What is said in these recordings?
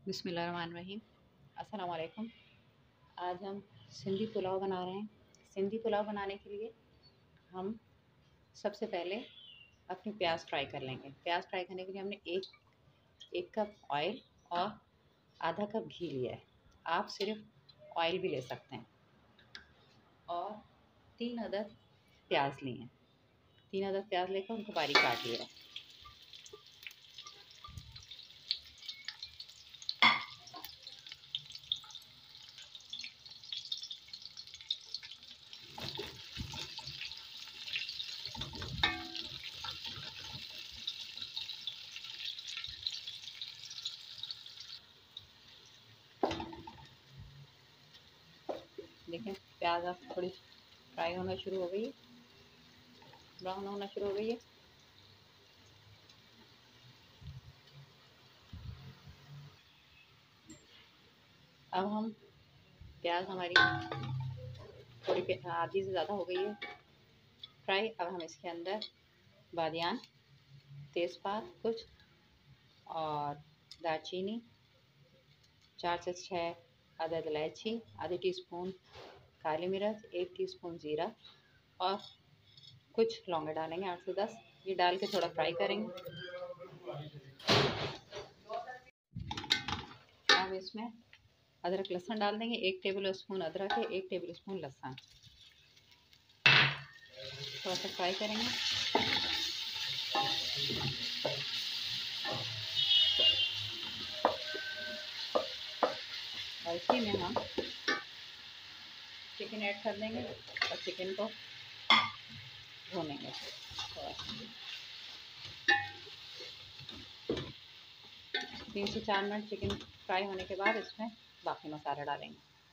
बिस्मिल्लाहिर्रहमानिर्रहीम। अस्सलाम वालेकुम। आज हम सिंधी पुलाव बना रहे हैं। सिंधी पुलाव बनाने के लिए हम सबसे पहले अपनी प्याज फ्राई कर लेंगे। प्याज फ्राई करने के लिए हमने एक कप ऑयल और आधा कप घी लिया है। आप सिर्फ ऑयल भी ले सकते हैं। और 3 अदद प्याज लिए हैं। 3 अदद प्याज लेकर उनको बारीक काट लिया है। देखें, प्याज अब थोड़ी फ्राई होना शुरू हो गई है, ब्राउन होना शुरू हो गई है। अब हम प्याज हमारी थोड़ी आधी से ज़्यादा हो गई है फ्राई। अब हम इसके अंदर बादियान, तेज़पात कुछ और दालचीनी, 4 से 6 अदद इलायची, आधी टीस्पून काली मिर्च, 1 टीस्पून ज़ीरा और कुछ लौंगे डालेंगे 8 से 10। ये डाल के थोड़ा फ्राई करेंगे। अब इसमें अदरक लहसुन डाल देंगे। 1 टेबल स्पून अदरक है, 1 टेबल स्पून लहसुन। थोड़ा सा फ्राई करेंगे। और इसी में हम चिकन ऐड कर देंगे और चिकन को भूनेंगे थोड़ा। 3 से 4 मिनट चिकन फ्राई होने के बाद इसमें बाकी मसाला डालेंगे।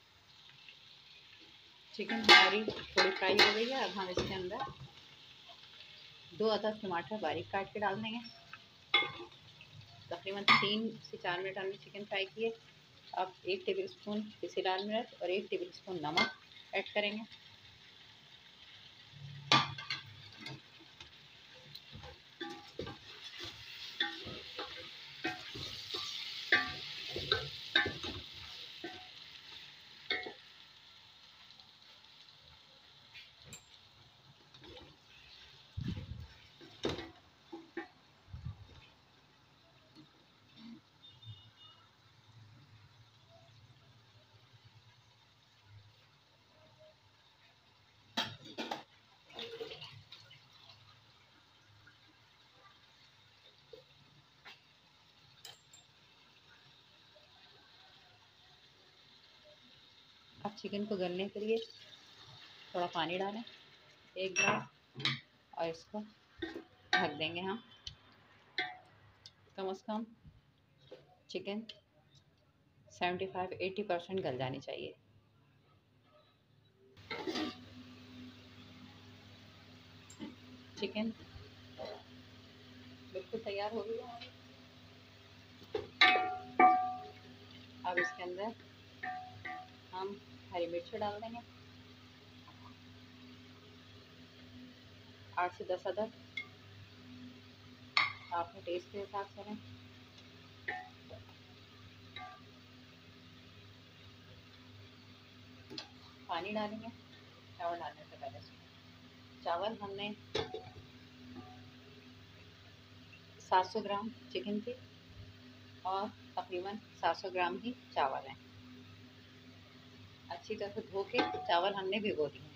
चिकन हमारी थोड़ी फ्राई हो गई है। अब हम इसके अंदर 2 अदद टमाटर बारीक काट के डाल देंगे। तकरीबन 3 से 4 मिनट हमने चिकन फ्राई किए। अब 1 टेबल स्पून पिसी लाल मिर्च और 1 टेबल स्पून नमक ऐड करेंगे। अब चिकन को गलने के लिए थोड़ा पानी डालें, 1 गिलास, और इसको ढक देंगे हम। कम से कम चिकन 75-80% गल जानी चाहिए। चिकन बिल्कुल तैयार हो गई है। अब इसके अंदर हम हरी मिर्च डाल देंगे, 8 से 10 अदद। आप अपने टेस्ट के हिसाब से लें। पानी डालेंगे चावल डालने से पहले। चावल हमने 700 ग्राम चिकन थी और तकरीबन 700 ग्राम ही चावल हैं। अच्छी तरह से धो के चावल हमने भिगो दिए।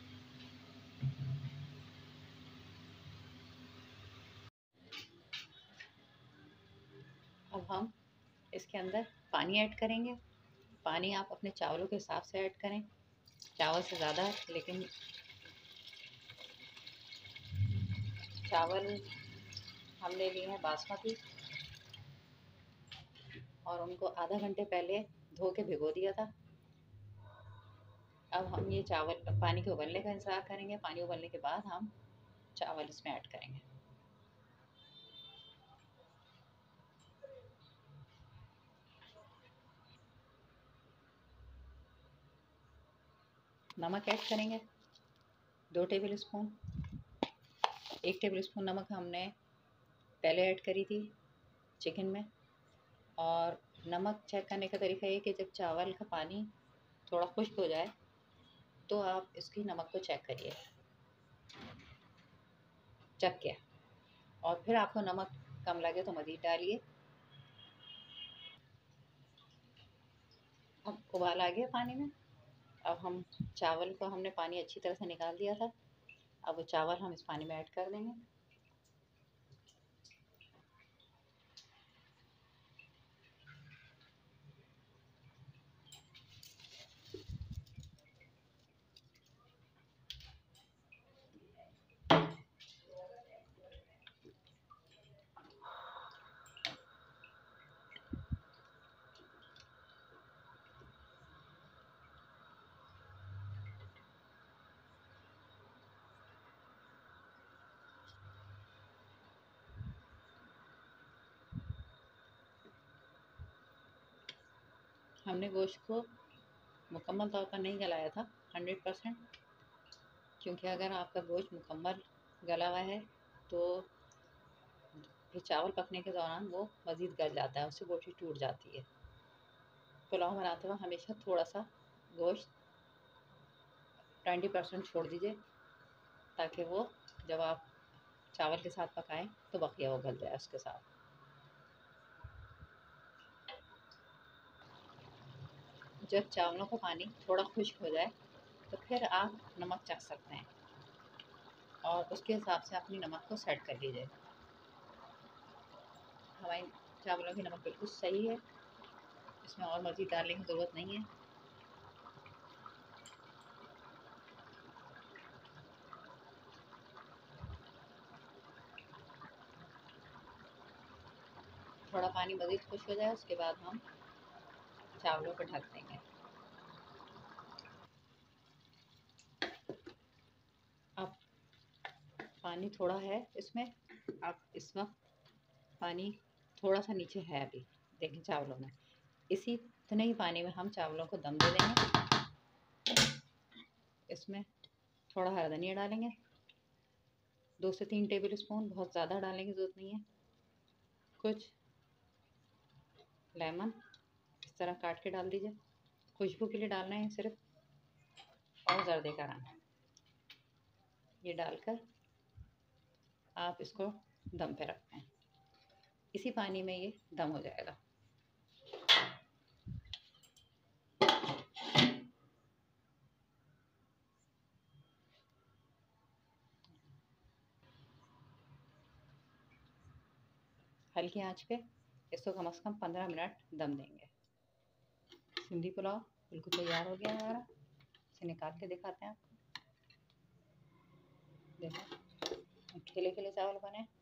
अब हम इसके अंदर पानी ऐड करेंगे। पानी आप अपने चावलों के हिसाब से ऐड करें, चावल से ज़्यादा। लेकिन चावल हमने लिए हैं बासमती और उनको आधा घंटे पहले धो के भिगो दिया था। अब हम ये चावल पानी के उबलने का इंतज़ार करेंगे। पानी उबलने के बाद हम चावल इसमें ऐड करेंगे। नमक ऐड करेंगे 2 टेबल स्पून। 1 टेबल स्पून नमक हमने पहले ऐड करी थी चिकन में। और नमक चेक करने का तरीका ये कि जब चावल का पानी थोड़ा खुश्क हो जाए तो आप इसकी नमक को चेक करिए, चख के, और फिर आपको नमक कम लगे तो मज़ीद डालिए। अब उबाल आ गया पानी में। अब हम चावल को हमने पानी अच्छी तरह से निकाल दिया था। अब वो चावल हम इस पानी में ऐड कर देंगे। हमने गोश्त को मुकम्मल तौर पर नहीं गलाया था 100%, क्योंकि अगर आपका गोश्त मुकम्मल गला हुआ है तो फिर चावल पकने के दौरान वो मज़ीद गल जाता है, उससे बोटी टूट जाती है। पुलाव बनाते वक्त हमेशा थोड़ा सा गोश्त 20% छोड़ दीजिए, ताकि वो जब आप चावल के साथ पकाएं तो बकिया वो गल जाए उसके साथ। जब चावलों का पानी थोड़ा खुश्क हो जाए तो फिर आप नमक चख सकते हैं और उसके हिसाब से अपनी नमक को सेट कर लीजिए। हमारे चावलों की नमक बिल्कुल सही है, इसमें और मज़ीद डालने की ज़रूरत नहीं है। थोड़ा पानी मज़ीद खुश्क हो जाए उसके बाद हम चावलों को ढक देंगे। अब पानी थोड़ा है इसमें, अब इस वक्त पानी थोड़ा सा नीचे है अभी, देखें चावलों में। इसी इतने ही पानी में हम चावलों को दम दे देंगे। इसमें थोड़ा हरा धनिया डालेंगे, 2 से 3 टेबल स्पून, बहुत ज़्यादा डालने की ज़रूरत नहीं है। कुछ लेमन इस तरह काट के डाल दीजिए, खुशबू के लिए डालना है सिर्फ, और जर्दे का रंग। ये डालकर आप इसको दम पे रखते हैं, इसी पानी में ये दम हो जाएगा। हल्की आंच पे इसको कम से कम 15 मिनट दम देंगे। सिंधी पुलाव बिल्कुल तैयार हो गया है हमारा। इसे निकाल के दिखाते हैं आपको। देखो खिले खिले चावल बने।